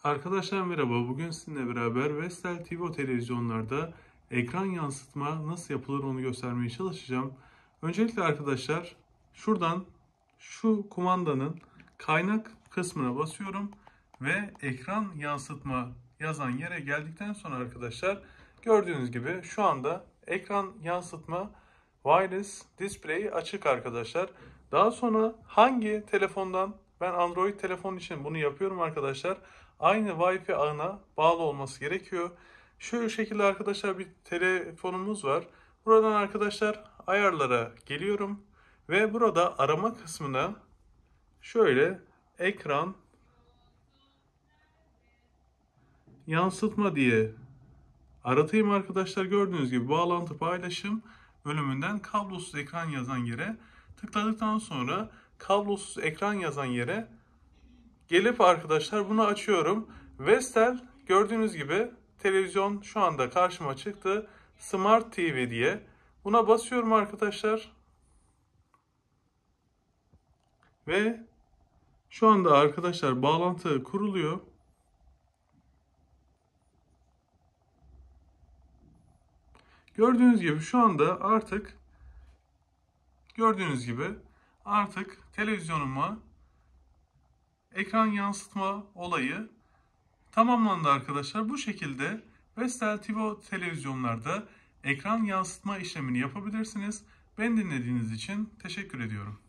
Arkadaşlar merhaba. Bugün sizinle beraber Vestel TV televizyonlarda ekran yansıtma nasıl yapılır onu göstermeye çalışacağım. Öncelikle arkadaşlar şuradan şu kumandanın kaynak kısmına basıyorum ve ekran yansıtma yazan yere geldikten sonra arkadaşlar gördüğünüz gibi şu anda ekran yansıtma wireless display açık arkadaşlar. Daha sonra hangi telefondan, ben Android telefon için bunu yapıyorum arkadaşlar, aynı Wi-Fi ağına bağlı olması gerekiyor. Şu şekilde arkadaşlar bir telefonumuz var. Buradan arkadaşlar ayarlara geliyorum ve burada arama kısmına şöyle ekran yansıtma diye aratayım arkadaşlar. Gördüğünüz gibi bağlantı paylaşım bölümünden kablosuz ekran yazan yere tıkladıktan sonra kablosuz ekran yazan yere gelip arkadaşlar bunu açıyorum. Vestel gördüğünüz gibi televizyon şu anda karşıma çıktı. Smart TV diye. Buna basıyorum arkadaşlar. Ve şu anda arkadaşlar bağlantı kuruluyor. Gördüğünüz gibi şu anda artık televizyonuma ekran yansıtma olayı tamamlandı arkadaşlar. Bu şekilde Vestel TV televizyonlarda ekran yansıtma işlemini yapabilirsiniz. Beni dinlediğiniz için teşekkür ediyorum.